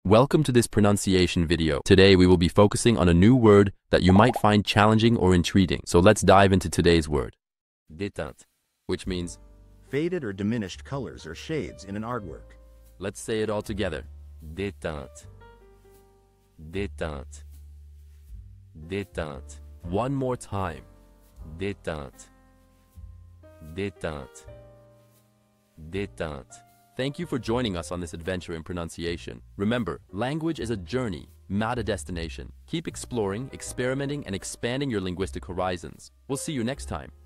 Welcome to this pronunciation video. Today we will be focusing on a new word that you might find challenging or intriguing. So let's dive into today's word. Déteintes, which means faded or diminished colors or shades in an artwork. Let's say it all together. Déteintes. Déteintes. Déteintes. One more time. Déteintes. Déteintes. Déteintes. Thank you for joining us on this adventure in pronunciation. Remember, language is a journey, not a destination. Keep exploring, experimenting, and expanding your linguistic horizons. We'll see you next time.